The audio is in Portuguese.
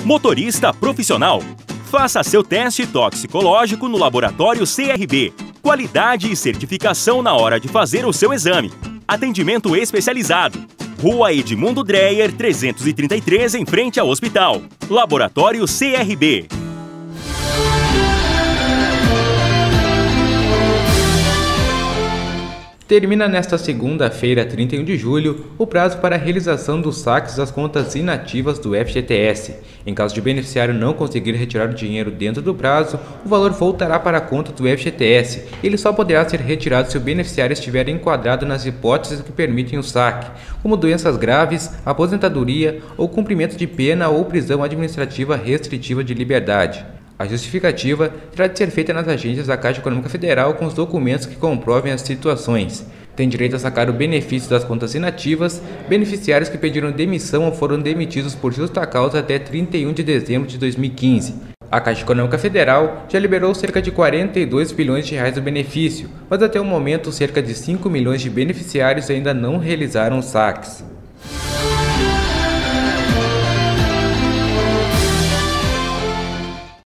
Motorista profissional. Faça seu teste toxicológico no laboratório CRB. Qualidade e certificação na hora de fazer o seu exame. Atendimento especializado. Rua Edmundo Dreyer, 333, em frente ao hospital. Laboratório CRB. Termina nesta segunda-feira, 31 de julho, o prazo para a realização dos saques das contas inativas do FGTS. Em caso de beneficiário não conseguir retirar o dinheiro dentro do prazo, o valor voltará para a conta do FGTS. Ele só poderá ser retirado se o beneficiário estiver enquadrado nas hipóteses que permitem o saque, como doenças graves, aposentadoria ou cumprimento de pena ou prisão administrativa restritiva de liberdade. A justificativa terá de ser feita nas agências da Caixa Econômica Federal com os documentos que comprovem as situações. Tem direito a sacar o benefício das contas inativas beneficiários que pediram demissão ou foram demitidos por justa causa até 31 de dezembro de 2015. A Caixa Econômica Federal já liberou cerca de 42 bilhões de reais do benefício, mas até o momento cerca de 5 milhões de beneficiários ainda não realizaram os saques.